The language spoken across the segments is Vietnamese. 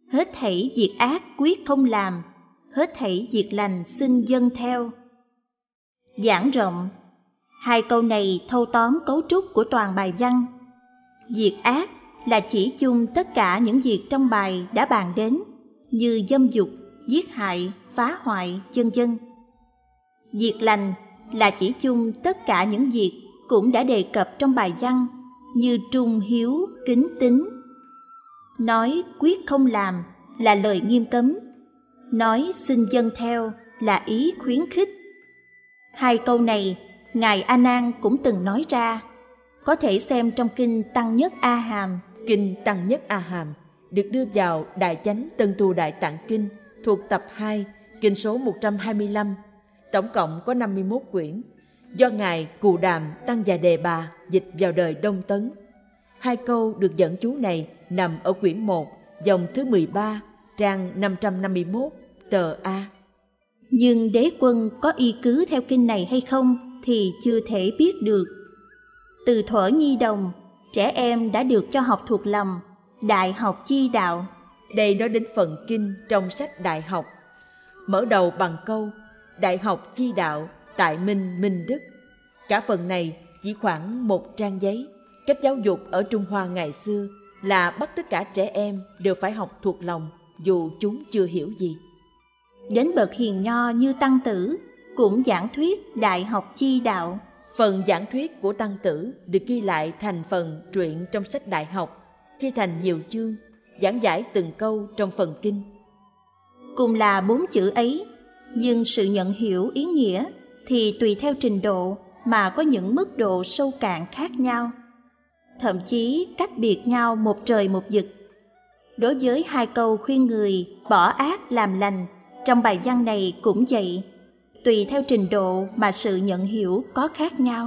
hết thảy việc ác quyết không làm, hết thảy việc lành xin dâng theo. Giảng rộng, hai câu này thâu tóm cấu trúc của toàn bài văn. Việc ác là chỉ chung tất cả những việc trong bài đã bàn đến, như dâm dục, giết hại, phá hoại, vân vân. Việc lành là chỉ chung tất cả những việc cũng đã đề cập trong bài văn, như trung hiếu, kính tín. Nói quyết không làm là lời nghiêm cấm, nói xin dâng theo là ý khuyến khích. Hai câu này Ngài A Nan cũng từng nói ra, có thể xem trong kinh Tăng Nhất A Hàm. Kinh Tăng Nhất A Hàm được đưa vào Đại Chánh Tân Tu Đại Tạng Kinh thuộc tập 2, kinh số 125, tổng cộng có 51 quyển, do Ngài Cù Đàm Tăng Già Đề Bà dịch vào đời Đông Tấn. Hai câu được dẫn chú này nằm ở quyển 1, dòng thứ 13, trang 551, tờ A. Nhưng đế quân có y cứ theo kinh này hay không thì chưa thể biết được. Từ thuở nhi đồng, trẻ em đã được cho học thuộc lòng Đại học Chi Đạo. Đây nói đến phần kinh trong sách Đại học, mở đầu bằng câu Đại học Chi Đạo tại Minh Minh Đức. Cả phần này chỉ khoảng 1 trang giấy. Cách giáo dục ở Trung Hoa ngày xưa là bắt tất cả trẻ em đều phải học thuộc lòng, dù chúng chưa hiểu gì. Đến bậc hiền nho như Tăng Tử cũng giảng thuyết Đại học Chi Đạo. Phần giảng thuyết của Tăng Tử được ghi lại thành phần truyện trong sách Đại học, chia thành nhiều chương, giảng giải từng câu trong phần kinh. Cùng là 4 chữ ấy, nhưng sự nhận hiểu ý nghĩa thì tùy theo trình độ mà có những mức độ sâu cạn khác nhau, thậm chí cách biệt nhau một trời một vực. Đối với hai câu khuyên người bỏ ác làm lành trong bài văn này cũng vậy, tùy theo trình độ mà sự nhận hiểu có khác nhau.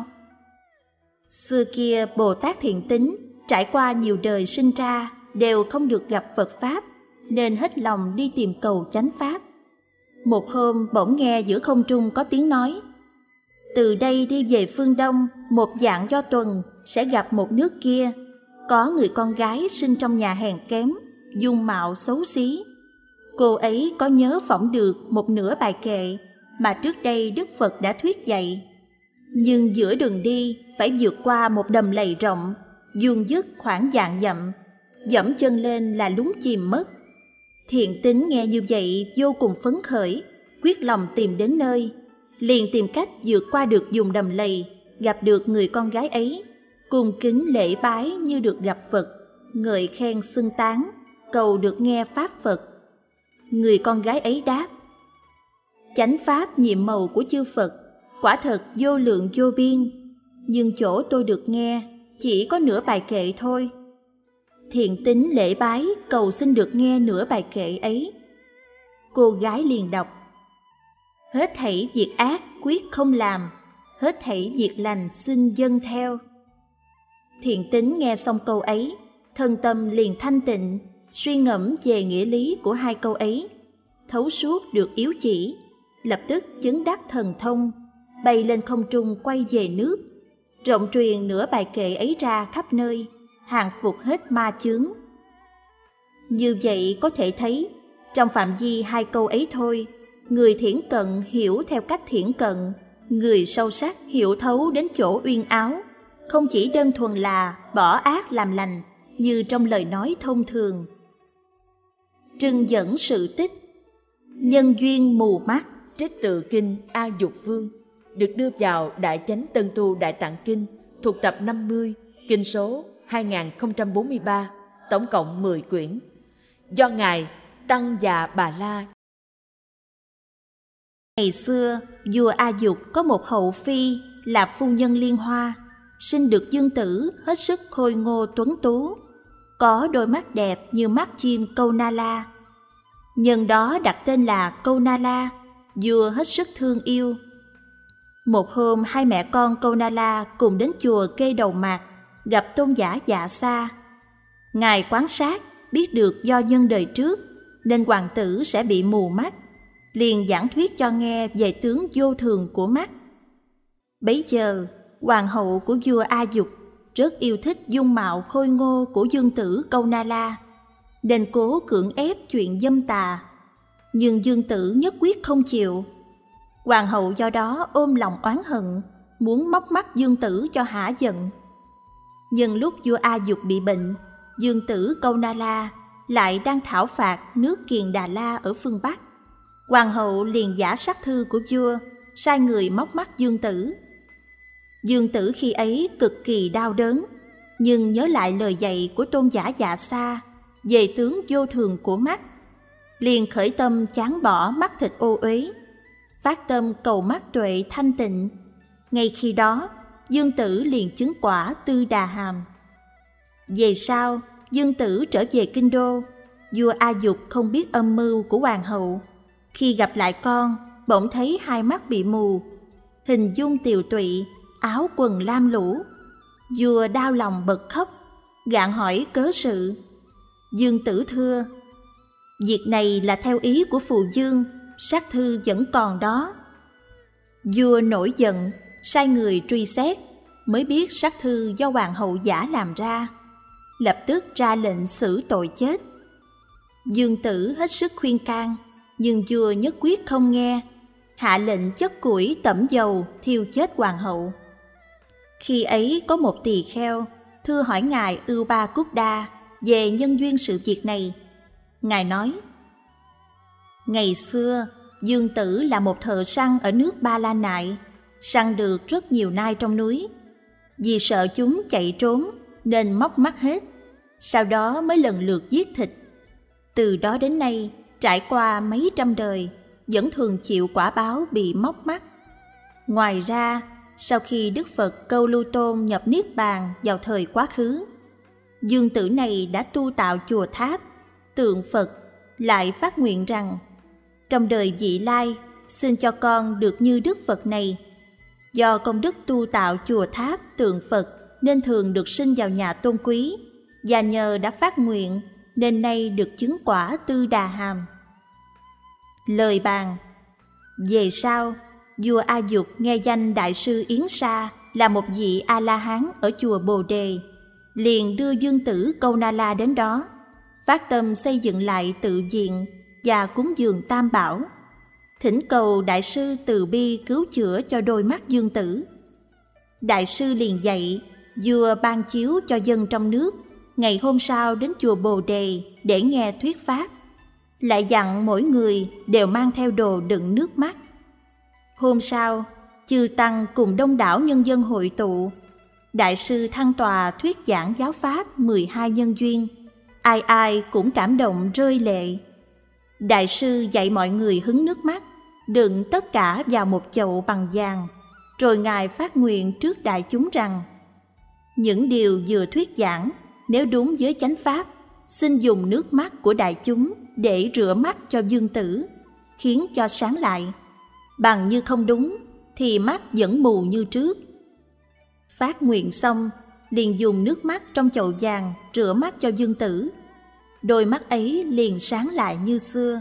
Xưa kia Bồ Tát Thiện Tín trải qua nhiều đời sinh ra đều không được gặp Phật Pháp, nên hết lòng đi tìm cầu chánh Pháp. Một hôm bỗng nghe giữa không trung có tiếng nói: từ đây đi về phương Đông, một dạng do tuần sẽ gặp một nước kia, có người con gái sinh trong nhà hèn kém, dung mạo xấu xí. Cô ấy có nhớ phỏng được một nửa bài kệ mà trước đây Đức Phật đã thuyết dạy, nhưng giữa đường đi phải vượt qua một đầm lầy rộng, vuông vức khoảng vạn dặm, dẫm chân lên là lún chìm mất. Thiện Tín nghe như vậy vô cùng phấn khởi, quyết lòng tìm đến nơi, liền tìm cách vượt qua được vùng đầm lầy, gặp được người con gái ấy, cung kính lễ bái như được gặp Phật, ngợi khen xưng tán, cầu được nghe pháp Phật. Người con gái ấy đáp: chánh pháp nhiệm màu của chư Phật quả thật vô lượng vô biên, nhưng chỗ tôi được nghe chỉ có nửa bài kệ thôi. Thiện Tín lễ bái cầu xin được nghe nửa bài kệ ấy. Cô gái liền đọc: hết thảy việc ác quyết không làm, hết thảy việc lành xin dâng theo. Thiện Tín nghe xong câu ấy, thân tâm liền thanh tịnh, suy ngẫm về nghĩa lý của hai câu ấy, thấu suốt được yếu chỉ, lập tức chứng đắc thần thông, bay lên không trung quay về nước, rộng truyền nửa bài kệ ấy ra khắp nơi, hàng phục hết ma chướng. Như vậy có thể thấy, trong phạm vi hai câu ấy thôi, người thiển cận hiểu theo cách thiển cận, người sâu sắc hiểu thấu đến chỗ uyên áo, không chỉ đơn thuần là bỏ ác làm lành như trong lời nói thông thường. Trưng dẫn sự tích: nhân duyên mù mắt. Trích từ kinh A Dục Vương, được đưa vào Đại Chánh Tân Tu Đại Tạng Kinh thuộc tập 50, kinh số 2043, tổng cộng 10 quyển, do Ngài Tăng Già Bà La. Ngày xưa, vua A Dục có một hậu phi là phu nhân Liên Hoa, sinh được dương tử hết sức khôi ngô tuấn tú, có đôi mắt đẹp như mắt chim câu na la. Nhân đó đặt tên là Câu Na La, vua hết sức thương yêu. Một hôm hai mẹ con Câu Na La cùng đến chùa Kê Đầu Mạt, gặp tôn giả Dạ Sa. Ngài quan sát biết được do nhân đời trước nên hoàng tử sẽ bị mù mắt, liền giảng thuyết cho nghe về tướng vô thường của mắt. Bấy giờ hoàng hậu của vua A Dục rất yêu thích dung mạo khôi ngô của dương tử Câu Na La, nên cố cưỡng ép chuyện dâm tà. Nhưng Dương Tử nhất quyết không chịu. Hoàng hậu do đó ôm lòng oán hận, muốn móc mắt Dương Tử cho hả giận. Nhưng lúc vua A Dục bị bệnh, Dương Tử Câu Na La lại đang thảo phạt nước Kiền Đà La ở phương Bắc. Hoàng hậu liền giả sắc thư của vua, sai người móc mắt Dương Tử. Dương Tử khi ấy cực kỳ đau đớn, nhưng nhớ lại lời dạy của tôn giả Dạ Sa về tướng vô thường của mắt, liền khởi tâm chán bỏ mắt thịt ô uế, phát tâm cầu mắt tuệ thanh tịnh. Ngay khi đó, Dương Tử liền chứng quả Tư Đà Hàm. Về sau, Dương Tử trở về kinh đô. Vua A Dục không biết âm mưu của hoàng hậu. Khi gặp lại con, bỗng thấy hai mắt bị mù, hình dung tiều tụy, áo quần lam lũ. Vua đau lòng bật khóc, gạn hỏi cớ sự. Dương Tử thưa: việc này là theo ý của phù dương, sắc thư vẫn còn đó. Vua nổi giận, sai người truy xét, mới biết sắc thư do hoàng hậu giả làm ra, lập tức ra lệnh xử tội chết. Dương Tử hết sức khuyên can, nhưng vua nhất quyết không nghe, hạ lệnh chất củi tẩm dầu thiêu chết hoàng hậu. Khi ấy có một tỳ kheo thưa hỏi ngài Ưu Ba Cúc Đa về nhân duyên sự việc này. Ngài nói: ngày xưa Dương Tử là một thợ săn ở nước Ba La Nại, săn được rất nhiều nai trong núi. Vì sợ chúng chạy trốn nên móc mắt hết, sau đó mới lần lượt giết thịt. Từ đó đến nay, trải qua mấy trăm đời, vẫn thường chịu quả báo bị móc mắt. Ngoài ra, sau khi Đức Phật Câu Lưu Tôn nhập Niết Bàn vào thời quá khứ, Dương Tử này đã tu tạo chùa tháp, tượng Phật, lại phát nguyện rằng trong đời vị lai xin cho con được như Đức Phật này. Do công đức tu tạo chùa tháp, tượng Phật nên thường được sinh vào nhà tôn quý, và nhờ đã phát nguyện nên nay được chứng quả Tư Đà Hàm. Lời bàn. Về sau, vua A Dục nghe danh Đại sư Yến Sa là một vị A-la-hán ở chùa Bồ Đề, liền đưa Dương Tử Câu Na La đến đó, phát tâm xây dựng lại tự viện và cúng dường Tam Bảo, thỉnh cầu Đại sư từ bi cứu chữa cho đôi mắt Dương Tử. Đại sư liền dạy, vua ban chiếu cho dân trong nước ngày hôm sau đến chùa Bồ Đề để nghe thuyết pháp, lại dặn mỗi người đều mang theo đồ đựng nước mắt. Hôm sau, chư tăng cùng đông đảo nhân dân hội tụ. Đại sư thăng tòa thuyết giảng giáo pháp 12 nhân duyên, ai ai cũng cảm động rơi lệ. Đại sư dạy mọi người hứng nước mắt, đựng tất cả vào một chậu bằng vàng, rồi ngài phát nguyện trước đại chúng rằng: những điều vừa thuyết giảng nếu đúng với chánh pháp, xin dùng nước mắt của đại chúng để rửa mắt cho Dương Tử, khiến cho sáng lại. Bằng như không đúng thì mắt vẫn mù như trước. Phát nguyện xong, liền dùng nước mắt trong chậu vàng rửa mắt cho Dương Tử. Đôi mắt ấy liền sáng lại như xưa.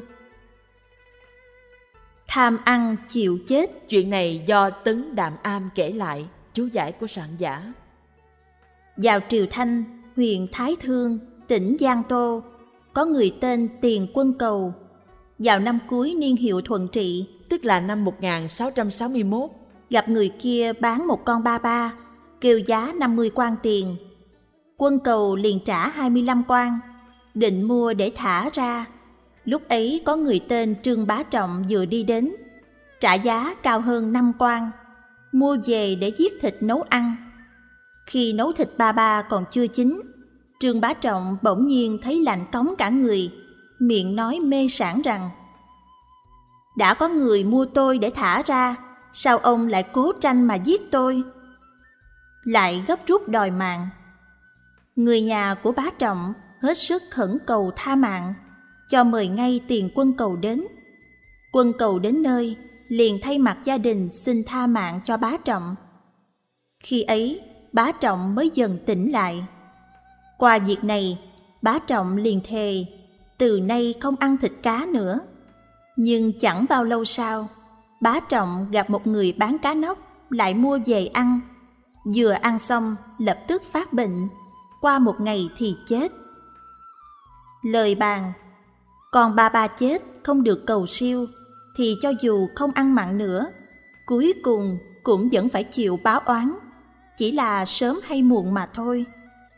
Tham ăn chịu chết. Chuyện này do Tấn Đạm Am kể lại, chú giải của soạn giả. Vào triều Thanh, huyện Thái Thương, tỉnh Giang Tô, có người tên Tiền Quân Cầu. Vào năm cuối niên hiệu Thuận Trị, tức là năm 1661, gặp người kia bán một con ba ba, kêu giá 50 quan tiền. Quân Cầu liền trả 25 quan, định mua để thả ra. Lúc ấy có người tên Trương Bá Trọng vừa đi đến, trả giá cao hơn 5 quan, mua về để giết thịt nấu ăn. Khi nấu thịt ba ba còn chưa chín, Trương Bá Trọng bỗng nhiên thấy lạnh cóng cả người, miệng nói mê sảng rằng: đã có người mua tôi để thả ra, sao ông lại cố tranh mà giết tôi? Lại gấp rút đòi mạng. Người nhà của Bá Trọng hết sức khẩn cầu tha mạng, cho mời ngay Tiền Quân Cầu đến. Quân Cầu đến nơi, liền thay mặt gia đình xin tha mạng cho Bá Trọng. Khi ấy, Bá Trọng mới dần tỉnh lại. Qua việc này, Bá Trọng liền thề, từ nay không ăn thịt cá nữa. Nhưng chẳng bao lâu sau, Bá Trọng gặp một người bán cá nóc, lại mua về ăn. Vừa ăn xong, lập tức phát bệnh, qua một ngày thì chết. Lời bàn: con ba chết không được cầu siêu, thì cho dù không ăn mặn nữa, cuối cùng cũng vẫn phải chịu báo oán, chỉ là sớm hay muộn mà thôi.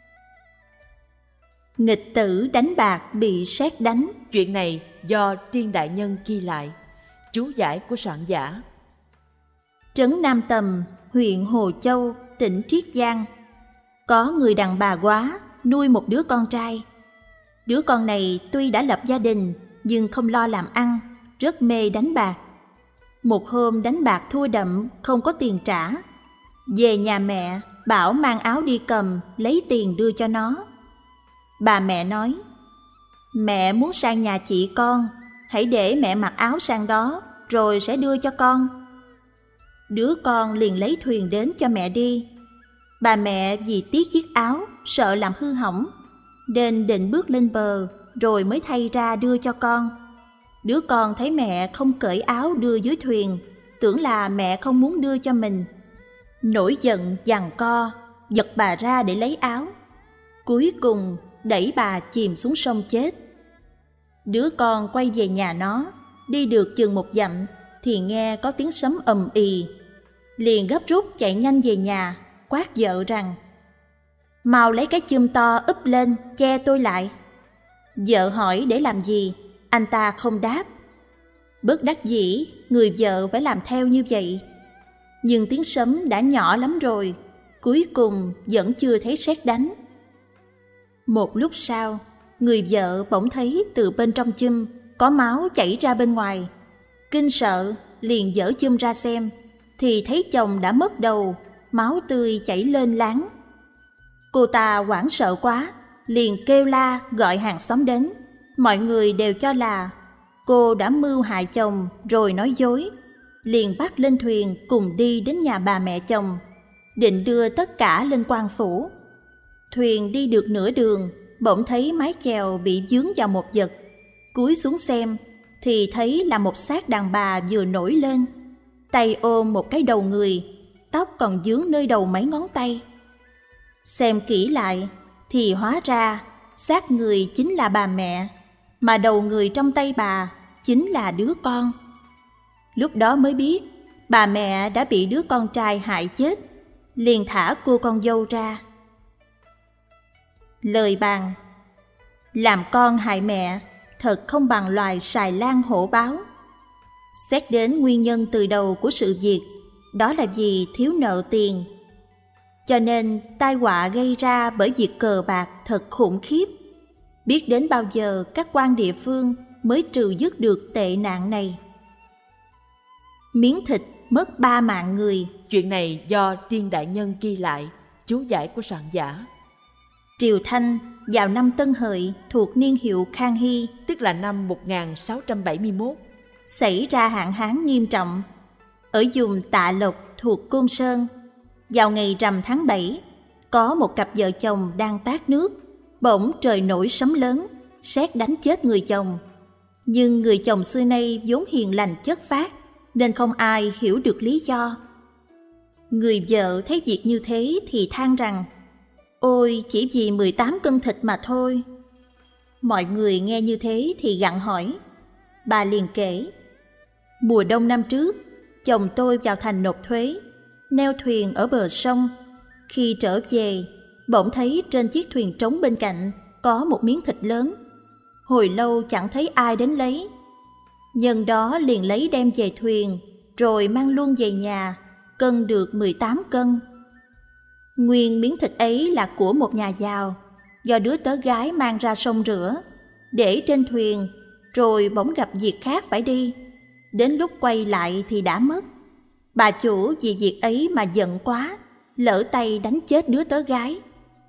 Nghịch tử đánh bạc bị sét đánh. Chuyện này do Tiên Đại Nhân ghi lại. Chú giải của soạn giả. Trấn Nam Tầm, huyện Hồ Châu, tỉnh Triết Giang, có người đàn bà quá nuôi một đứa con trai. Đứa con này tuy đã lập gia đình nhưng không lo làm ăn, rất mê đánh bạc. Một hôm đánh bạc thua đậm, không có tiền trả. Về nhà mẹ, bảo mang áo đi cầm, lấy tiền đưa cho nó. Bà mẹ nói: mẹ muốn sang nhà chị con, hãy để mẹ mặc áo sang đó, rồi sẽ đưa cho con. Đứa con liền lấy thuyền đến cho mẹ đi. Bà mẹ vì tiếc chiếc áo, sợ làm hư hỏng, nên định bước lên bờ, rồi mới thay ra đưa cho con. Đứa con thấy mẹ không cởi áo đưa dưới thuyền, tưởng là mẹ không muốn đưa cho mình. Nổi giận giằng co, giật bà ra để lấy áo. Cuối cùng đẩy bà chìm xuống sông chết. Đứa con quay về nhà nó, đi được chừng 1 dặm thì nghe có tiếng sấm ầm ì. Liền gấp rút chạy nhanh về nhà, quát vợ rằng: mau lấy cái chum to úp lên che tôi lại. Vợ hỏi để làm gì, anh ta không đáp. Bất đắc dĩ, người vợ phải làm theo như vậy. Nhưng tiếng sấm đã nhỏ lắm rồi, cuối cùng vẫn chưa thấy sét đánh. Một lúc sau, người vợ bỗng thấy từ bên trong chum có máu chảy ra bên ngoài. Kinh sợ, liền giở chum ra xem, thì thấy chồng đã mất đầu, máu tươi chảy lên láng. Cô ta hoảng sợ quá, liền kêu la gọi hàng xóm đến. Mọi người đều cho là cô đã mưu hại chồng rồi nói dối, liền bắt lên thuyền cùng đi đến nhà bà mẹ chồng, định đưa tất cả lên quan phủ. Thuyền đi được nửa đường, bỗng thấy mái chèo bị vướng vào một vật. Cúi xuống xem, thì thấy là một xác đàn bà vừa nổi lên, tay ôm một cái đầu người, tóc còn vướng nơi đầu mấy ngón tay. Xem kỹ lại, thì hóa ra xác người chính là bà mẹ, mà đầu người trong tay bà chính là đứa con. Lúc đó mới biết bà mẹ đã bị đứa con trai hại chết, liền thả cô con dâu ra. Lời bàn: làm con hại mẹ, thật không bằng loài sài lan hổ báo. Xét đến nguyên nhân từ đầu của sự việc, đó là vì thiếu nợ tiền. Cho nên tai họa gây ra bởi việc cờ bạc thật khủng khiếp. Biết đến bao giờ các quan địa phương mới trừ dứt được tệ nạn này. Miếng thịt mất 3 mạng người. Chuyện này do Tiên Đại Nhân ghi lại. Chú giải của soạn giả. Triều Thanh vào năm Tân Hợi thuộc niên hiệu Khang Hy, tức là năm 1671, xảy ra hạn hán nghiêm trọng. Ở vùng Tạ Lộc thuộc Côn Sơn, vào ngày rằm tháng 7, có một cặp vợ chồng đang tát nước, bỗng trời nổi sấm lớn, sét đánh chết người chồng. Nhưng người chồng xưa nay vốn hiền lành chất phác, nên không ai hiểu được lý do. Người vợ thấy việc như thế thì than rằng: ôi, chỉ vì 18 cân thịt mà thôi. Mọi người nghe như thế thì gặng hỏi. Bà liền kể: mùa đông năm trước, chồng tôi vào thành nộp thuế, neo thuyền ở bờ sông. Khi trở về, bỗng thấy trên chiếc thuyền trống bên cạnh có một miếng thịt lớn. Hồi lâu chẳng thấy ai đến lấy. Nhân đó liền lấy đem về thuyền, rồi mang luôn về nhà, cân được 18 cân. Nguyên miếng thịt ấy là của một nhà giàu, do đứa tớ gái mang ra sông rửa, để trên thuyền, rồi bỗng gặp việc khác phải đi. Đến lúc quay lại thì đã mất. Bà chủ vì việc ấy mà giận quá, lỡ tay đánh chết đứa tớ gái.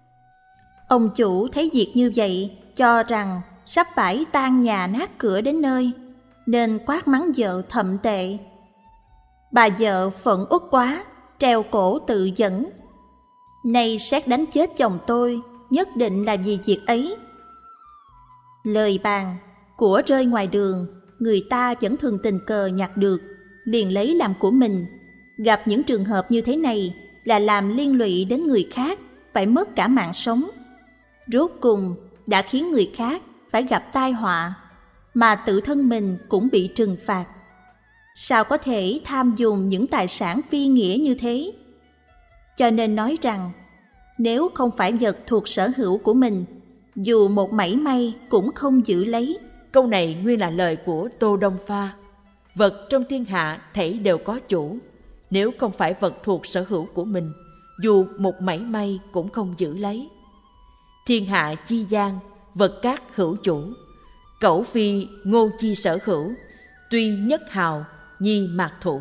Ông chủ thấy việc như vậy, cho rằng sắp phải tan nhà nát cửa đến nơi, nên quát mắng vợ thậm tệ. Bà vợ phẫn uất quá, treo cổ tự dẫn: nay sét đánh chết chồng tôi, nhất định là vì việc ấy. Lời bàn: của rơi ngoài đường, người ta vẫn thường tình cờ nhặt được, liền lấy làm của mình. Gặp những trường hợp như thế này là làm liên lụy đến người khác, phải mất cả mạng sống. Rốt cùng đã khiến người khác phải gặp tai họa, mà tự thân mình cũng bị trừng phạt. Sao có thể tham dùng những tài sản phi nghĩa như thế? Cho nên nói rằng, nếu không phải vật thuộc sở hữu của mình, dù một mảy may cũng không giữ lấy. Câu này nguyên là lời của Tô Đông Pha. Vật trong thiên hạ thảy đều có chủ. Nếu không phải vật thuộc sở hữu của mình, dù một mảy may cũng không giữ lấy. Thiên hạ chi gian, vật các hữu chủ. Cẩu phi ngô chi sở hữu, tuy nhất hào, nhi mạc thủ.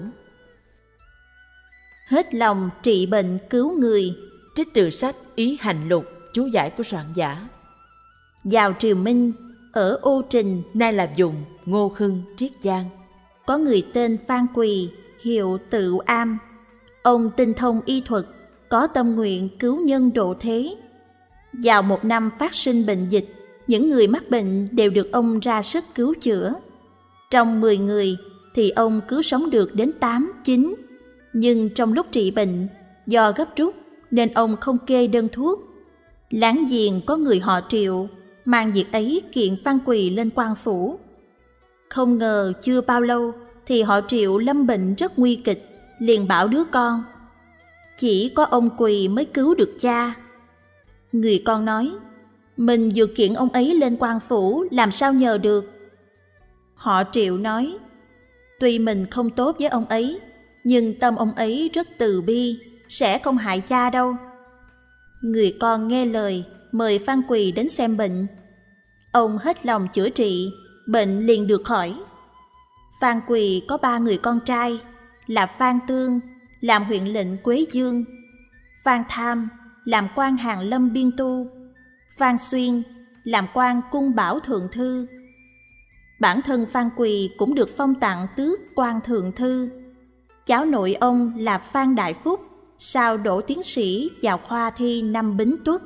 Hết lòng trị bệnh cứu người. Trích từ sách Ý Hành Lục, chú giải của soạn giả. Vào triều Minh, ở Ô Trình, nay là vùng Ngô Hưng, Triết Giang, có người tên Phan Quỳ, hiệu Tự Am. Ông tinh thông y thuật, có tâm nguyện cứu nhân độ thế. Vào một năm phát sinh bệnh dịch, những người mắc bệnh đều được ông ra sức cứu chữa. Trong 10 người thì ông cứu sống được đến 8, 9. Nhưng trong lúc trị bệnh, do gấp rút nên ông không kê đơn thuốc. Láng giềng có người họ Triệu mang việc ấy kiện Phan Quỳ lên quan phủ. Không ngờ chưa bao lâu thì họ Triệu lâm bệnh rất nguy kịch, liền bảo đứa con: chỉ có ông Quỳ mới cứu được cha. Người con nói: mình vừa kiện ông ấy lên quan phủ, làm sao nhờ được. Họ Triệu nói: tuy mình không tốt với ông ấy, nhưng tâm ông ấy rất từ bi, sẽ không hại cha đâu. Người con nghe lời, mời Phan Quỳ đến xem bệnh. Ông hết lòng chữa trị, bệnh liền được khỏi. Phan Quỳ có 3 người con trai, là Phan Tương làm huyện lệnh Quế Dương, Phan Tham làm quan Hàn Lâm Biên Tu, Phan Xuyên làm quan Cung Bảo Thượng Thư. Bản thân Phan Quỳ cũng được phong tặng tước quan thượng thư. Cháu nội ông là Phan Đại Phúc, sau đỗ tiến sĩ vào khoa thi năm Bính Tuất.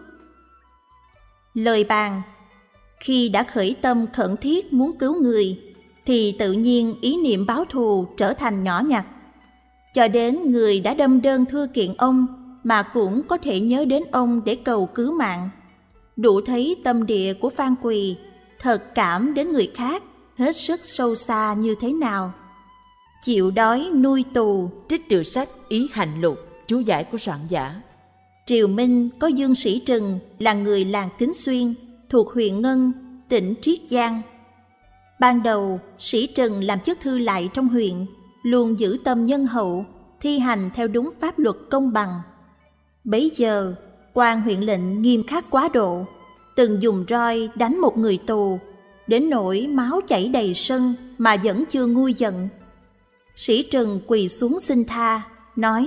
Lời bàn: khi đã khởi tâm khẩn thiết muốn cứu người, thì tự nhiên ý niệm báo thù trở thành nhỏ nhặt. Cho đến người đã đâm đơn thưa kiện ông mà cũng có thể nhớ đến ông để cầu cứu mạng. Đủ thấy tâm địa của Phan Quỳ thật cảm đến người khác hết sức sâu xa như thế nào. Chịu đói nuôi tù. Trích từ sách Ý Hành Lục, chú giải của soạn giả. Triều Minh có Dương Sĩ Trừng là người làng Kính Xuyên, thuộc huyện Ngân, tỉnh Triết Giang. Ban đầu, Sĩ Trừng làm chức thư lại trong huyện, luôn giữ tâm nhân hậu, thi hành theo đúng pháp luật công bằng. Bấy giờ, quan huyện lệnh nghiêm khắc quá độ, từng dùng roi đánh một người tù, đến nỗi máu chảy đầy sân mà vẫn chưa nguôi giận. Sĩ Trừng quỳ xuống xin tha, nói: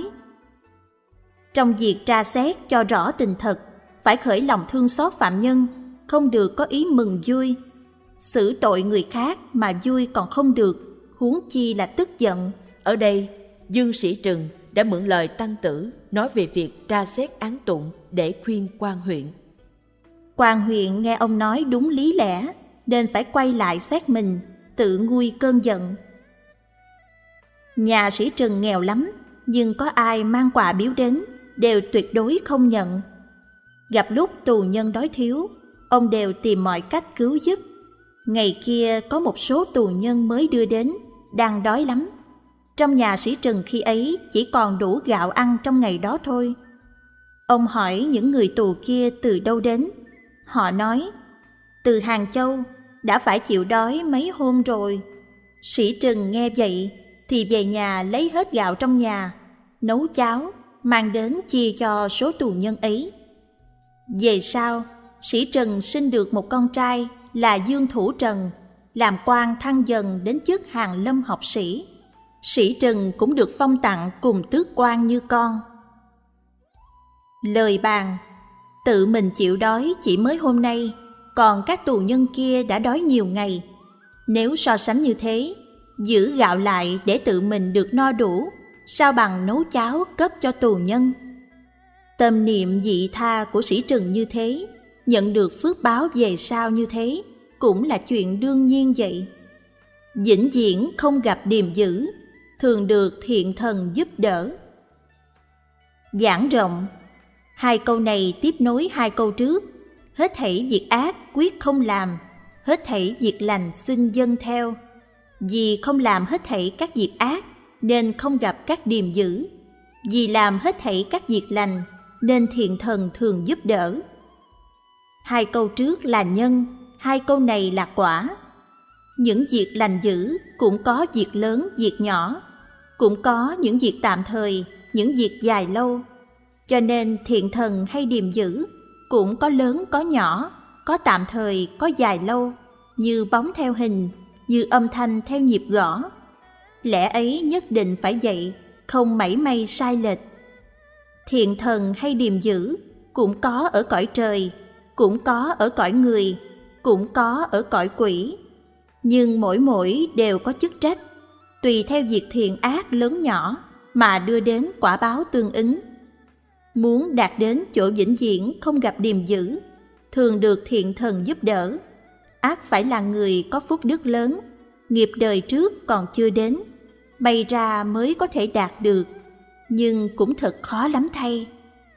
trong việc tra xét cho rõ tình thật, phải khởi lòng thương xót phạm nhân, không được có ý mừng vui. Xử tội người khác mà vui còn không được, huống chi là tức giận. Ở đây, Dương Sĩ Trừng đã mượn lời Tăng Tử nói về việc tra xét án tụng để khuyên quan huyện. Quan huyện nghe ông nói đúng lý lẽ, nên phải quay lại xét mình, tự nguôi cơn giận. Nhà Sĩ Trừng nghèo lắm, nhưng có ai mang quà biếu đến đều tuyệt đối không nhận. Gặp lúc tù nhân đói thiếu, ông đều tìm mọi cách cứu giúp. Ngày kia có một số tù nhân mới đưa đến, đang đói lắm. Trong nhà Sĩ Trừng khi ấy chỉ còn đủ gạo ăn trong ngày đó thôi. Ông hỏi những người tù kia từ đâu đến. Họ nói: từ Hàng Châu, đã phải chịu đói mấy hôm rồi. Sĩ Trừng nghe vậy thì về nhà lấy hết gạo trong nhà, nấu cháo, mang đến chia cho số tù nhân ấy. Về sau, Sĩ Trừng sinh được một con trai là Dương Thủ Trần, làm quan thăng dần đến chức Hàn Lâm học sĩ. Sĩ Trừng cũng được phong tặng cùng tước quan như con. Lời bàn: tự mình chịu đói chỉ mới hôm nay, còn các tù nhân kia đã đói nhiều ngày. Nếu so sánh như thế, giữ gạo lại để tự mình được no đủ, sao bằng nấu cháo cấp cho tù nhân. Tâm niệm vị tha của Sĩ Trừng như thế, nhận được phước báo về sau như thế, cũng là chuyện đương nhiên vậy. Vĩnh viễn không gặp điềm dữ, thường được thiện thần giúp đỡ. Giảng rộng. 2 câu này tiếp nối 2 câu trước. Hết thảy việc ác quyết không làm, hết thảy việc lành xin dâng theo. Vì không làm hết thảy các việc ác, nên không gặp các điềm dữ. Vì làm hết thảy các việc lành, nên thiện thần thường giúp đỡ. Hai câu trước là nhân, hai câu này là quả. Những việc lành dữ cũng có việc lớn, việc nhỏ, cũng có những việc tạm thời, những việc dài lâu. Cho nên thiện thần hay điềm dữ cũng có lớn có nhỏ, có tạm thời có dài lâu, như bóng theo hình, như âm thanh theo nhịp gõ. Lẽ ấy nhất định phải vậy, không mảy may sai lệch. Thiện thần hay điềm dữ cũng có ở cõi trời, cũng có ở cõi người, cũng có ở cõi quỷ. Nhưng mỗi đều có chức trách, tùy theo việc thiện ác lớn nhỏ mà đưa đến quả báo tương ứng. Muốn đạt đến chỗ vĩnh viễn không gặp điềm dữ, thường được thiện thần giúp đỡ, ắt phải là người có phúc đức lớn, nghiệp đời trước còn chưa đến, may ra mới có thể đạt được, nhưng cũng thật khó lắm thay.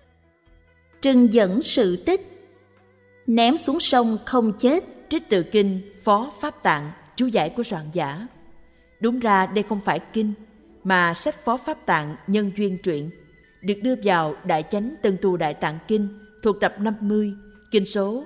Trưng dẫn sự tích. Ném xuống sông không chết. Trích từ kinh Phó Pháp Tạng, chú giải của soạn giả. Đúng ra đây không phải kinh, mà sách Phó Pháp Tạng Nhân Duyên Truyện, được đưa vào Đại Chánh Tân Tu Đại Tạng Kinh thuộc tập 50, kinh số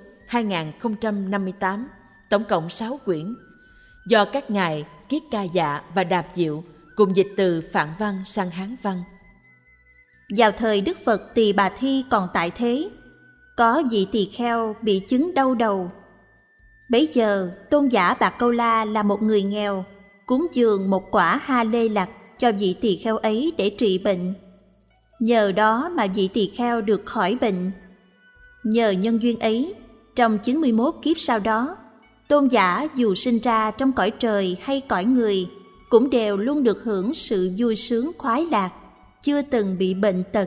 2058, tổng cộng 6 quyển, do các ngài Kiết Ca Dạ và Đạp Diệu cùng dịch từ Phạn văn sang Hán văn. Vào thời Đức Phật Tỳ Bà Thi còn tại thế, có vị tỳ kheo bị chứng đau đầu. Bấy giờ tôn giả Bạc Câu La là một người nghèo, cúng dường một quả ha lê lặc cho vị tỳ kheo ấy để trị bệnh. Nhờ đó mà vị tỳ kheo được khỏi bệnh. Nhờ nhân duyên ấy, trong 91 kiếp sau đó, tôn giả dù sinh ra trong cõi trời hay cõi người, cũng đều luôn được hưởng sự vui sướng khoái lạc, chưa từng bị bệnh tật.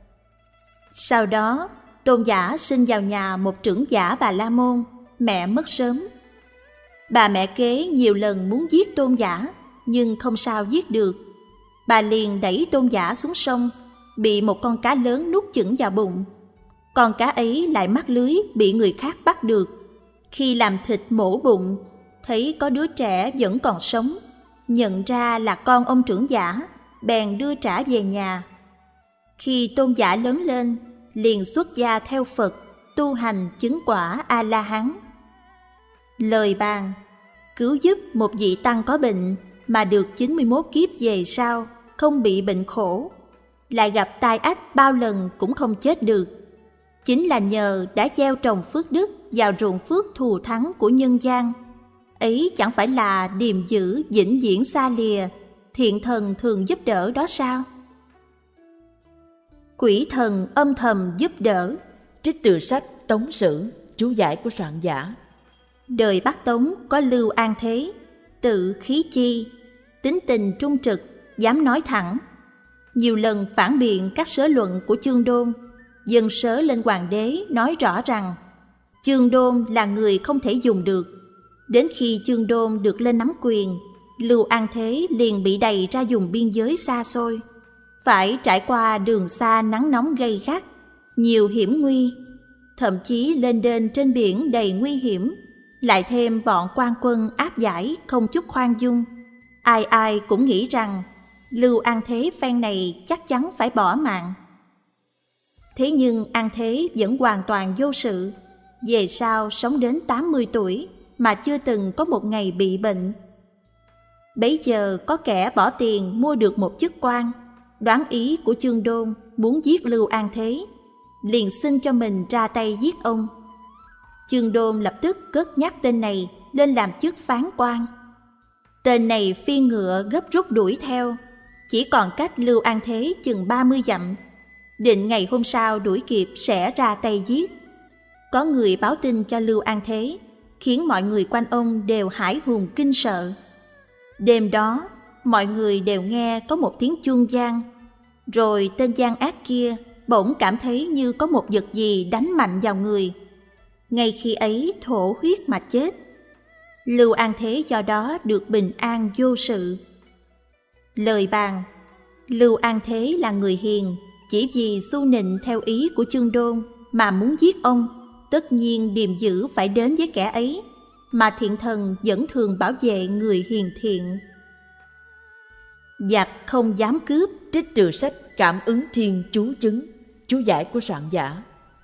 Sau đó, tôn giả sinh vào nhà một trưởng giả Bà La Môn, mẹ mất sớm. Bà mẹ kế nhiều lần muốn giết tôn giả, nhưng không sao giết được. Bà liền đẩy tôn giả xuống sông, bị một con cá lớn nuốt chửng vào bụng. Con cá ấy lại mắc lưới bị người khác bắt được. Khi làm thịt mổ bụng, thấy có đứa trẻ vẫn còn sống, nhận ra là con ông trưởng giả, bèn đưa trả về nhà. Khi tôn giả lớn lên, liền xuất gia theo Phật, tu hành chứng quả A-la-hán. Lời bàn: cứu giúp một vị tăng có bệnh mà được 91 kiếp về sau không bị bệnh khổ, lại gặp tai ách bao lần cũng không chết được, chính là nhờ đã gieo trồng phước đức vào ruộng phước thù thắng của nhân gian. Ấy chẳng phải là điềm dữ vĩnh viễn xa lìa, thiện thần thường giúp đỡ đó sao? Quỷ thần âm thầm giúp đỡ. Trích từ sách Tống Sử, chú giải của soạn giả. Đời Bắc Tống có Lưu An Thế, tự khí chi, tính tình trung trực, dám nói thẳng. Nhiều lần phản biện các sớ luận của Chương Đôn, dâng sớ lên hoàng đế nói rõ rằng Chương Đôn là người không thể dùng được. Đến khi Chương Đôn được lên nắm quyền, Lưu An Thế liền bị đày ra vùng biên giới xa xôi, phải trải qua đường xa nắng nóng gay gắt, nhiều hiểm nguy, thậm chí lên đên trên biển đầy nguy hiểm, lại thêm bọn quan quân áp giải không chút khoan dung. Ai ai cũng nghĩ rằng Lưu An Thế phen này chắc chắn phải bỏ mạng. Thế nhưng An Thế vẫn hoàn toàn vô sự, về sau sống đến 80 tuổi mà chưa từng có một ngày bị bệnh. Bấy giờ có kẻ bỏ tiền mua được một chức quan, đoán ý của Chương Đôn muốn giết Lưu An Thế, liền xin cho mình ra tay giết ông. Chương Đôn lập tức cất nhắc tên này lên làm chức phán quan. Tên này phi ngựa gấp rút đuổi theo, chỉ còn cách Lưu An Thế chừng 30 dặm, định ngày hôm sau đuổi kịp sẽ ra tay giết. Có người báo tin cho Lưu An Thế, khiến mọi người quanh ông đều hãi hùng kinh sợ. Đêm đó, mọi người đều nghe có một tiếng chuông vang, rồi tên gian ác kia bỗng cảm thấy như có một vật gì đánh mạnh vào người. Ngay khi ấy thổ huyết mà chết. Lưu An Thế do đó được bình an vô sự. Lời bàn: Lưu An Thế là người hiền, chỉ vì xu nịnh theo ý của Chương Đôn mà muốn giết ông, tất nhiên điềm dữ phải đến với kẻ ấy, mà thiện thần vẫn thường bảo vệ người hiền thiện. Giặc không dám cướp. Trích từ sách Cảm ứng Thiên chú chứng, chú giải của soạn giả.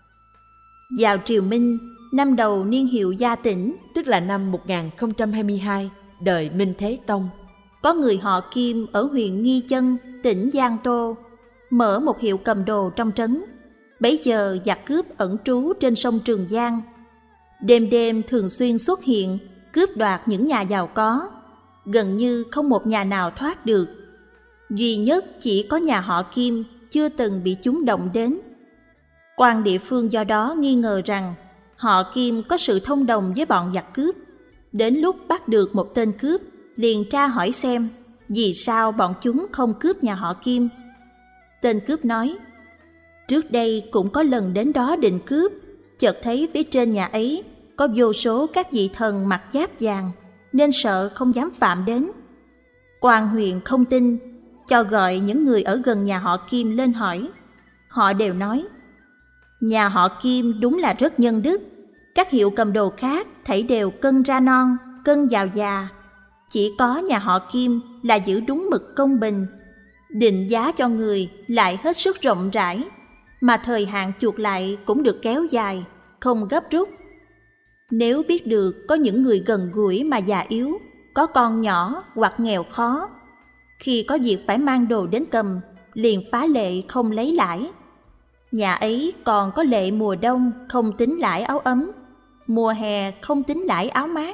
Vào triều Minh, năm đầu niên hiệu Gia Tĩnh, tức là năm 1022, đời Minh Thế Tông, có người họ Kim ở huyện Nghi Chân, tỉnh Giang Tô, mở một hiệu cầm đồ trong trấn. Bấy giờ giặc cướp ẩn trú trên sông Trường Giang. Đêm đêm thường xuyên xuất hiện, cướp đoạt những nhà giàu có. Gần như không một nhà nào thoát được. Duy nhất chỉ có nhà họ Kim chưa từng bị chúng động đến. Quan địa phương do đó nghi ngờ rằng họ Kim có sự thông đồng với bọn giặc cướp. Đến lúc bắt được một tên cướp, liền tra hỏi xem vì sao bọn chúng không cướp nhà họ Kim. Tên cướp nói, trước đây cũng có lần đến đó định cướp, chợt thấy phía trên nhà ấy có vô số các vị thần mặc giáp vàng, nên sợ không dám phạm đến. Quan huyện không tin, cho gọi những người ở gần nhà họ Kim lên hỏi. Họ đều nói, nhà họ Kim đúng là rất nhân đức, các hiệu cầm đồ khác thảy đều cân ra non, cân vào già. Chỉ có nhà họ Kim là giữ đúng mực công bình, định giá cho người lại hết sức rộng rãi, mà thời hạn chuộc lại cũng được kéo dài, không gấp rút. Nếu biết được có những người gần gũi mà già yếu, có con nhỏ hoặc nghèo khó, khi có việc phải mang đồ đến cầm, liền phá lệ không lấy lãi. Nhà ấy còn có lệ mùa đông không tính lãi áo ấm, mùa hè không tính lãi áo mát.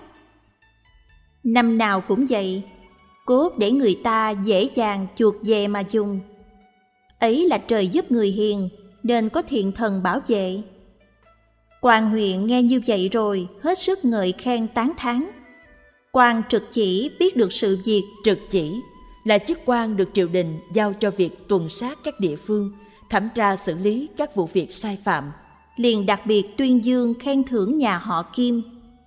Năm nào cũng vậy, cốt để người ta dễ dàng chuộc về mà dùng. Ấy là trời giúp người hiền, nên có thiện thần bảo vệ. Quan huyện nghe như vậy rồi hết sức ngợi khen tán thán. Quan trực chỉ biết được sự việc. Trực chỉ là chức quan được triều đình giao cho việc tuần sát các địa phương, thẩm tra xử lý các vụ việc sai phạm. Liền đặc biệt tuyên dương khen thưởng nhà họ Kim.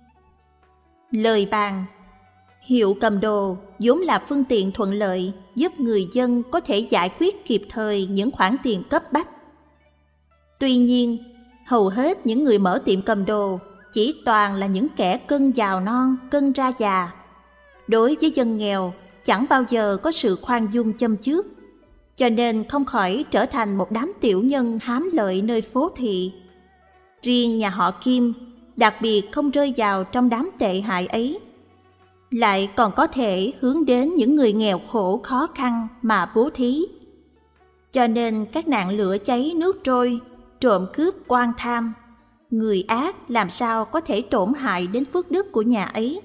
Lời bàn: hiệu cầm đồ vốn là phương tiện thuận lợi giúp người dân có thể giải quyết kịp thời những khoản tiền cấp bách. Tuy nhiên, hầu hết những người mở tiệm cầm đồ chỉ toàn là những kẻ cân vào non, cân ra già. Đối với dân nghèo, chẳng bao giờ có sự khoan dung châm chước, cho nên không khỏi trở thành một đám tiểu nhân hám lợi nơi phố thị. Riêng nhà họ Kim đặc biệt không rơi vào trong đám tệ hại ấy, lại còn có thể hướng đến những người nghèo khổ khó khăn mà bố thí. Cho nên các nạn lửa cháy nước trôi, trộm cướp quan tham, người ác làm sao có thể tổn hại đến phước đức của nhà ấy.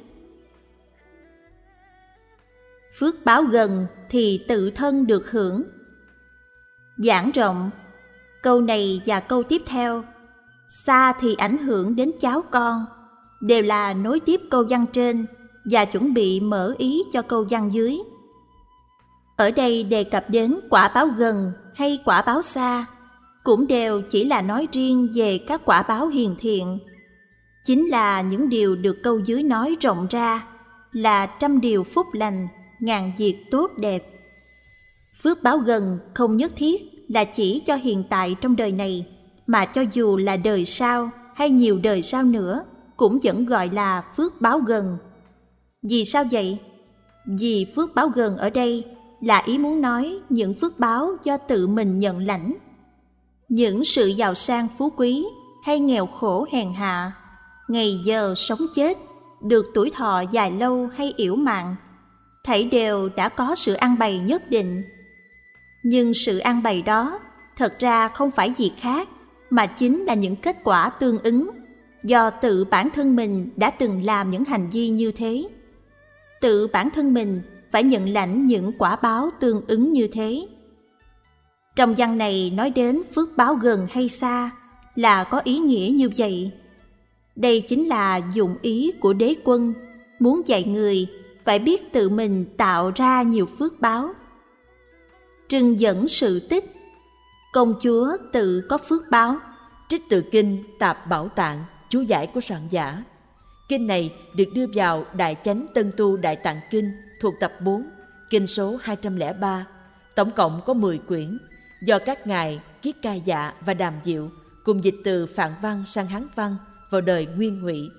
Phước báo gần thì tự thân được hưởng. Giảng rộng, câu này và câu tiếp theo, xa thì ảnh hưởng đến cháu con, đều là nối tiếp câu văn trên và chuẩn bị mở ý cho câu văn dưới. Ở đây đề cập đến quả báo gần hay quả báo xa, cũng đều chỉ là nói riêng về các quả báo hiền thiện. Chính là những điều được câu dưới nói rộng ra, là trăm điều phúc lành, ngàn việc tốt đẹp. Phước báo gần không nhất thiết là chỉ cho hiện tại trong đời này, mà cho dù là đời sau hay nhiều đời sau nữa cũng vẫn gọi là phước báo gần. Vì sao vậy? Vì phước báo gần ở đây là ý muốn nói những phước báo do tự mình nhận lãnh. Những sự giàu sang phú quý hay nghèo khổ hèn hạ, ngày giờ sống chết, được tuổi thọ dài lâu hay yểu mạng, thảy đều đã có sự ăn bày nhất định. Nhưng sự ăn bày đó thật ra không phải gì khác, mà chính là những kết quả tương ứng do tự bản thân mình đã từng làm những hành vi như thế. Tự bản thân mình phải nhận lãnh những quả báo tương ứng như thế. Trong văn này nói đến phước báo gần hay xa là có ý nghĩa như vậy. Đây chính là dụng ý của đế quân, muốn dạy người phải biết tự mình tạo ra nhiều phước báo. Trưng dẫn sự tích, công chúa tự có phước báo. Trích từ kinh Tạp Bảo Tạng, chú giải của soạn giả. Kinh này được đưa vào Đại Chánh Tân Tu Đại Tạng Kinh thuộc tập 4, kinh số 203, tổng cộng có 10 quyển, do các ngài Kiết Ca Dạ và Đàm Diệu cùng dịch từ Phạn văn sang Hán văn vào đời Nguyên Ngụy.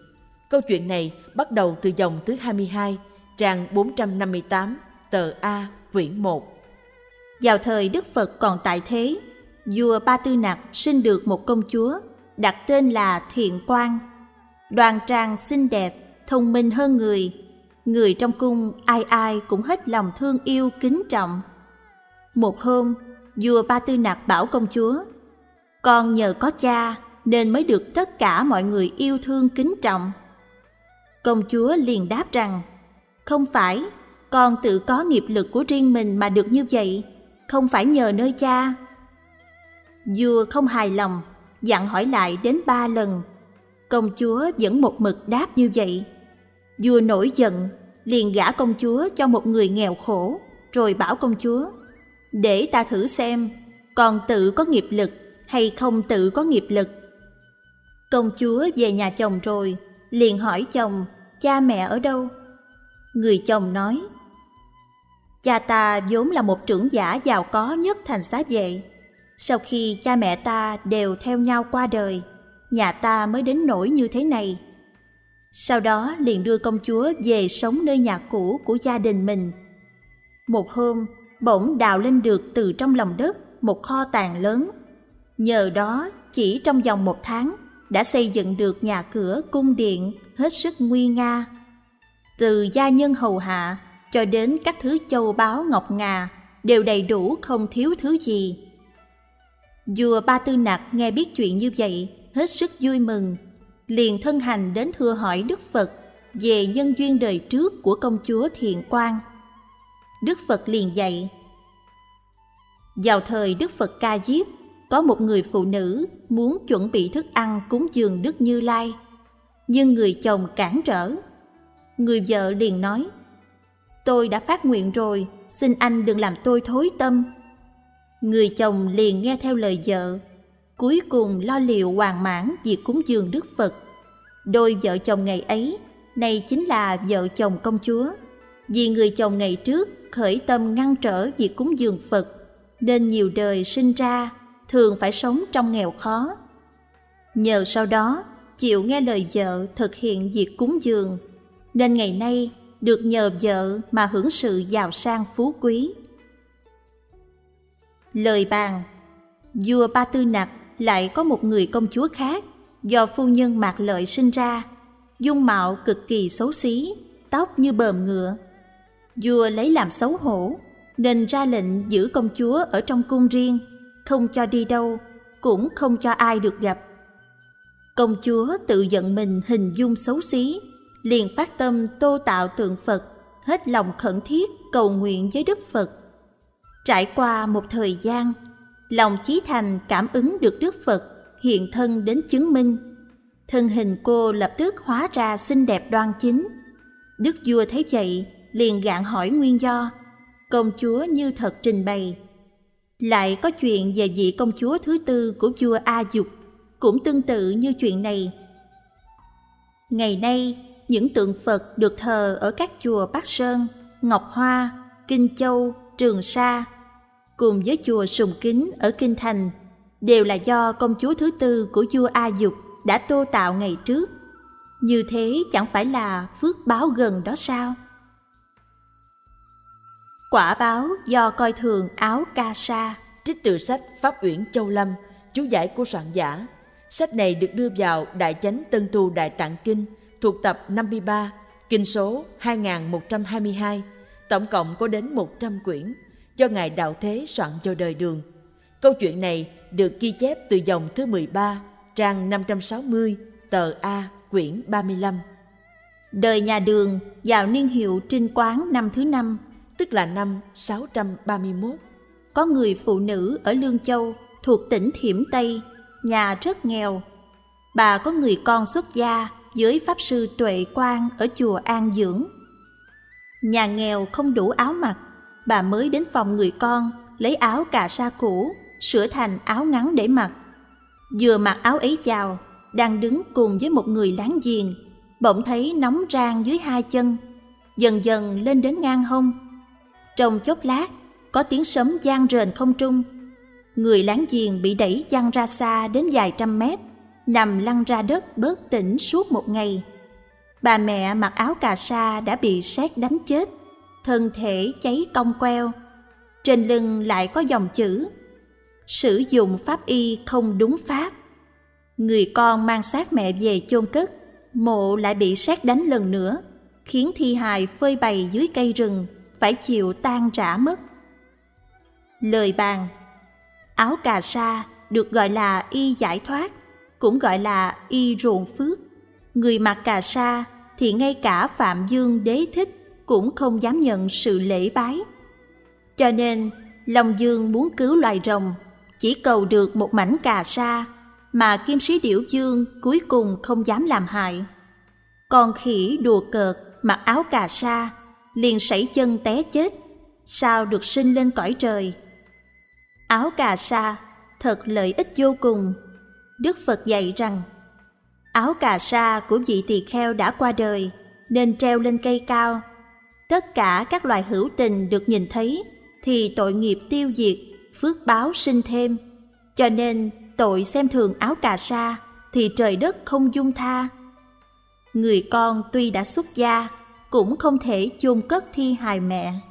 Câu chuyện này bắt đầu từ dòng thứ 22, trang 458, tờ A, quyển 1. Vào thời Đức Phật còn tại thế, vua Ba Tư Nặc sinh được một công chúa, đặt tên là Thiện Quang. Đoan trang xinh đẹp, thông minh hơn người. Người trong cung ai ai cũng hết lòng thương yêu kính trọng. Một hôm, vua Ba Tư Nặc bảo công chúa: con nhờ có cha nên mới được tất cả mọi người yêu thương kính trọng. Công chúa liền đáp rằng: không phải, con tự có nghiệp lực của riêng mình mà được như vậy, không phải nhờ nơi cha. Vua không hài lòng, dặn hỏi lại đến 3 lần. Công chúa vẫn một mực đáp như vậy. Vua nổi giận, liền gả công chúa cho một người nghèo khổ, rồi bảo công chúa: để ta thử xem, con tự có nghiệp lực hay không tự có nghiệp lực. Công chúa về nhà chồng rồi, liền hỏi chồng: cha mẹ ở đâu? Người chồng nói: cha ta vốn là một trưởng giả giàu có nhất thành Xá Vệ. Sau khi cha mẹ ta đều theo nhau qua đời, nhà ta mới đến nỗi như thế này. Sau đó liền đưa công chúa về sống nơi nhà cũ của gia đình mình. Một hôm, bỗng đào lên được từ trong lòng đất một kho tàng lớn. Nhờ đó, chỉ trong vòng 1 tháng, đã xây dựng được nhà cửa cung điện hết sức nguy nga. Từ gia nhân hầu hạ cho đến các thứ châu báu ngọc ngà đều đầy đủ, không thiếu thứ gì. Vua Ba Tư Nặc nghe biết chuyện như vậy, hết sức vui mừng, liền thân hành đến thưa hỏi Đức Phật về nhân duyên đời trước của công chúa Thiện Quang. Đức Phật liền dạy: vào thời Đức Phật Ca Diếp, có một người phụ nữ muốn chuẩn bị thức ăn cúng dường Đức Như Lai, nhưng người chồng cản trở. Người vợ liền nói: tôi đã phát nguyện rồi, xin anh đừng làm tôi thối tâm. Người chồng liền nghe theo lời vợ, cuối cùng lo liệu hoàn mãn việc cúng dường Đức Phật. Đôi vợ chồng ngày ấy, này chính là vợ chồng công chúa. Vì người chồng ngày trước khởi tâm ngăn trở việc cúng dường Phật, nên nhiều đời sinh ra thường phải sống trong nghèo khó. Nhờ sau đó chịu nghe lời vợ thực hiện việc cúng dường, nên ngày nay được nhờ vợ mà hưởng sự giàu sang phú quý. Lời bàn: vua Ba Tư Nặc lại có một người công chúa khác, do phu nhân Mạc Lợi sinh ra, dung mạo cực kỳ xấu xí, tóc như bờm ngựa. Vua lấy làm xấu hổ, nên ra lệnh giữ công chúa ở trong cung riêng, không cho đi đâu, cũng không cho ai được gặp. Công chúa tự giận mình hình dung xấu xí, liền phát tâm tô tạo tượng Phật, hết lòng khẩn thiết cầu nguyện với Đức Phật. Trải qua một thời gian, lòng chí thành cảm ứng được Đức Phật hiện thân đến chứng minh. Thân hình cô lập tức hóa ra xinh đẹp đoan chính. Đức vua thấy vậy, liền gạn hỏi nguyên do. Công chúa như thật trình bày. Lại có chuyện về vị công chúa thứ tư của vua A Dục, cũng tương tự như chuyện này. Ngày nay, những tượng Phật được thờ ở các chùa Bắc Sơn, Ngọc Hoa, Kinh Châu, Trường Sa, cùng với chùa Sùng Kính ở Kinh Thành, đều là do công chúa thứ tư của vua A Dục đã tô tạo ngày trước. Như thế chẳng phải là phước báo gần đó sao? Quả báo do coi thường áo ca sa. Trích từ sách Pháp Uyển Châu Lâm, chú giải của soạn giả. Sách này được đưa vào Đại Chánh Tân Tu Đại Tạng Kinh, thuộc tập 53, kinh số 2122, tổng cộng có đến 100 quyển, do Ngài Đạo Thế soạn vào đời Đường. Câu chuyện này được ghi chép từ dòng thứ 13, trang 560, tờ A, quyển 35. Đời nhà Đường vào niên hiệu Trinh Quán năm thứ 5, tức là năm 631. Có người phụ nữ ở Lương Châu thuộc tỉnh Thiểm Tây, nhà rất nghèo. Bà có người con xuất gia với Pháp Sư Tuệ Quang ở chùa An Dưỡng. Nhà nghèo không đủ áo mặc, bà mới đến phòng người con lấy áo cà sa cũ sửa thành áo ngắn để mặc. Vừa mặc áo ấy vào, đang đứng cùng với một người láng giềng, bỗng thấy nóng rang dưới 2 chân, dần dần lên đến ngang hông. Trong chốc lát, có tiếng sấm vang rền không trung. Người láng giềng bị đẩy văng ra xa đến vài trăm mét, nằm lăn ra đất bớt tỉnh suốt một ngày. Bà mẹ mặc áo cà sa đã bị sét đánh chết, thân thể cháy cong queo. Trên lưng lại có dòng chữ: sử dụng pháp y không đúng pháp. Người con mang xác mẹ về chôn cất, mộ lại bị sét đánh lần nữa, khiến thi hài phơi bày dưới cây rừng, phải chịu tan rã mất. Lời bàn: áo cà sa được gọi là y giải thoát, cũng gọi là y ruộng phước. Người mặc cà sa thì ngay cả Phạm Dương Đế Thích cũng không dám nhận sự lễ bái. Cho nên Long Dương muốn cứu loài rồng, chỉ cầu được một mảnh cà sa, mà Kim Sĩ Điểu Dương cuối cùng không dám làm hại. Con khỉ đùa cợt mặc áo cà sa liền sẩy chân té chết, sao được sinh lên cõi trời. Áo cà sa thật lợi ích vô cùng. Đức Phật dạy rằng áo cà sa của vị tỳ kheo đã qua đời nên treo lên cây cao. Tất cả các loài hữu tình được nhìn thấy thì tội nghiệp tiêu diệt, phước báo sinh thêm. Cho nên tội xem thường áo cà sa thì trời đất không dung tha. Người con tuy đã xuất gia cũng không thể chôn cất thi hài mẹ.